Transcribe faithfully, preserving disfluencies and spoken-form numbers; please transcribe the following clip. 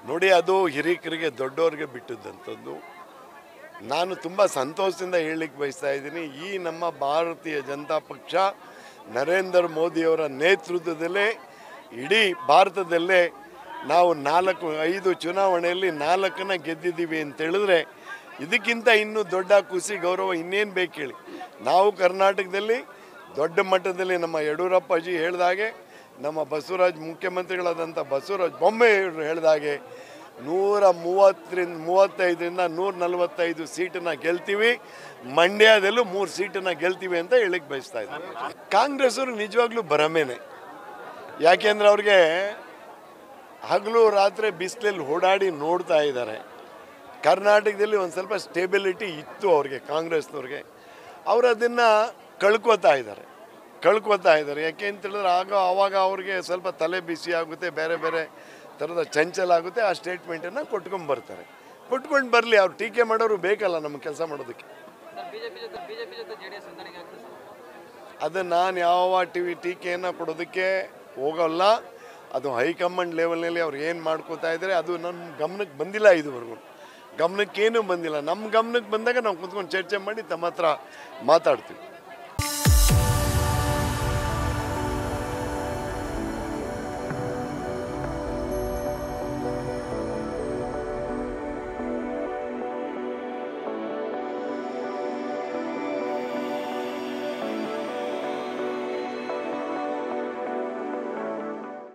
ನೋಡಿ, ಅದು ಹಿರಿಕರಿಗೆ ದೊಡ್ಡವ್ರಿಗೆ ಬಿಟ್ಟಿದ್ದಂಥದ್ದು. ನಾನು ತುಂಬ ಸಂತೋಷದಿಂದ ಹೇಳಲಿಕ್ಕೆ ಬಯಸ್ತಾ ಇದ್ದೀನಿ, ಈ ನಮ್ಮ ಭಾರತೀಯ ಜನತಾ ಪಕ್ಷ ನರೇಂದ್ರ ಮೋದಿಯವರ ನೇತೃತ್ವದಲ್ಲೇ ಇಡೀ ಭಾರತದಲ್ಲೇ ನಾವು ನಾಲ್ಕು ಐದು ಚುನಾವಣೆಯಲ್ಲಿ ನಾಲ್ಕನ್ನ ಗೆದ್ದಿದ್ದೀವಿ ಅಂತ ಹೇಳಿದ್ರೆ ಇದಕ್ಕಿಂತ ಇನ್ನೂ ದೊಡ್ಡ ಖುಷಿ ಗೌರವ ಇನ್ನೇನು ಬೇಕು ಹೇಳಿ. ನಾವು ಕರ್ನಾಟಕದಲ್ಲಿ ದೊಡ್ಡ ಮಟ್ಟದಲ್ಲಿ ನಮ್ಮ ಯಡಿಯೂರಪ್ಪಾಜಿ ಹೇಳಿದಾಗೆ, ನಮ್ಮ ಬಸವರಾಜ್ ಮುಖ್ಯಮಂತ್ರಿಗಳಾದಂಥ ಬಸವರಾಜ ಬೊಮ್ಮಾಯಿಯವರು ಹೇಳಿದಾಗೆ ನೂರ ಮೂವತ್ತರಿಂದ ಮೂವತ್ತೈದರಿಂದ ನೂರ ನಲವತ್ತೈದು ಸೀಟನ್ನು ಗೆಲ್ತೀವಿ, ಮಂಡ್ಯದಲ್ಲೂ ಮೂರು ಸೀಟನ್ನು ಗೆಲ್ತೀವಿ ಅಂತ ಹೇಳಿಕ್ಕೆ ಬಯಸ್ತಾ ಇದ್ದಾರೆ. ಕಾಂಗ್ರೆಸ್ಸವರು ನಿಜವಾಗ್ಲೂ ಭ್ರಮೆನೆ. ಯಾಕೆಂದ್ರೆ ಅವ್ರಿಗೆ ಹಗಲು ರಾತ್ರಿ ಬಿಸಿಲಲ್ಲಿ ಓಡಾಡಿ ನೋಡ್ತಾ ಇದ್ದಾರೆ. ಕರ್ನಾಟಕದಲ್ಲಿ ಒಂದು ಸ್ವಲ್ಪ ಸ್ಟೇಬಿಲಿಟಿ ಇತ್ತು ಅವ್ರಿಗೆ, ಕಾಂಗ್ರೆಸ್ನವ್ರಿಗೆ. ಅವರು ಅದನ್ನು ಕಳ್ಕೊತಾ ಇದ್ದಾರೆ ಕಳ್ಕೊತಾ ಇದ್ದಾರೆ ಯಾಕೆ ಅಂತ ಹೇಳಿದ್ರೆ ಆಗ ಆವಾಗ ಅವ್ರಿಗೆ ಸ್ವಲ್ಪ ತಲೆ ಬಿಸಿ ಆಗುತ್ತೆ, ಬೇರೆ ಬೇರೆ ಥರದ ಚಂಚಲ ಆಗುತ್ತೆ. ಆ ಸ್ಟೇಟ್ಮೆಂಟನ್ನು ಕೊಟ್ಕೊಂಡು ಬರ್ತಾರೆ. ಕೊಟ್ಕೊಂಡು ಬರಲಿ, ಅವ್ರು ಟೀಕೆ ಮಾಡೋರು ಬೇಕಲ್ಲ ನಮ್ಮ ಕೆಲಸ ಮಾಡೋದಕ್ಕೆ. ಅದನ್ನು ನಾನು ಯಾವ ಟಿ ವಿ ಟೀಕೆಯನ್ನು ಕೊಡೋದಕ್ಕೆ ಹೋಗಲ್ಲ. ಅದು ಹೈಕಮಾಂಡ್ ಲೆವೆಲ್ನಲ್ಲಿ ಅವ್ರು ಏನು ಮಾಡ್ಕೋತಾ ಇದ್ದಾರೆ ಅದು ನನ್ನ ಗಮನಕ್ಕೆ ಬಂದಿಲ್ಲ, ಇದುವರೆಗೂ ಗಮನಕ್ಕೇನೂ ಬಂದಿಲ್ಲ. ನಮ್ಮ ಗಮನಕ್ಕೆ ಬಂದಾಗ ನಾವು ಕುತ್ಕೊಂಡು ಚರ್ಚೆ ಮಾಡಿ ತಮ್ಮ ಹತ್ರ ಮಾತಾಡ್ತೀವಿ.